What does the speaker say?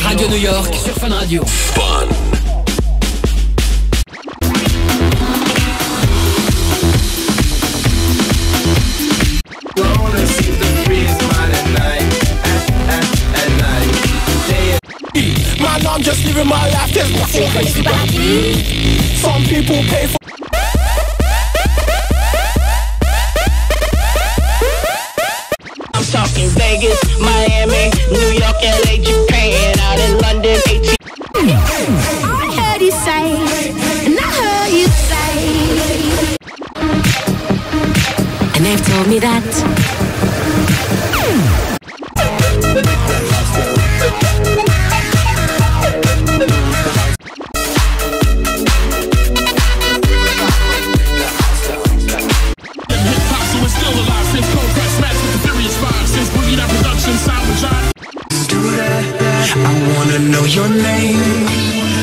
Radio New York sur Fun Radio. Fun. Man, I'm just living my life, there's nothing crazy about me. Some people pay for. I'm talking Vegas, Miami, New York, LA, Japan, out in London, 18. I heard you say, and I heard you say, and they've told me that. I wanna know your name.